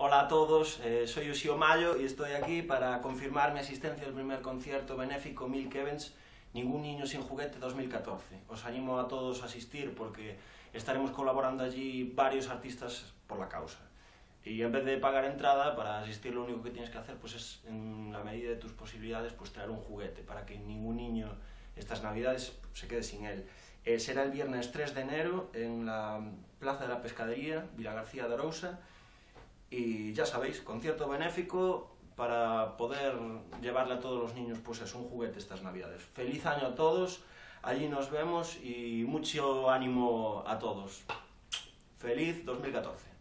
Hola a todos, soy Uxío Mallo y estoy aquí para confirmar mi asistencia al primer concierto benéfico Milk Events Ningún Niño Sin Juguete 2014. Os animo a todos a asistir porque estaremos colaborando allí varios artistas por la causa. Y en vez de pagar entrada, para asistir lo único que tienes que hacer pues es, en la medida de tus posibilidades, pues traer un juguete para que ningún niño estas navidades se quede sin él. Será el viernes 3 de enero en la Plaza de la Pescadería, Vilagarcía de Arousa. Y ya sabéis, concierto benéfico para poder llevarle a todos los niños pues es un juguete estas navidades. Feliz año a todos, allí nos vemos y mucho ánimo a todos. Feliz 2014.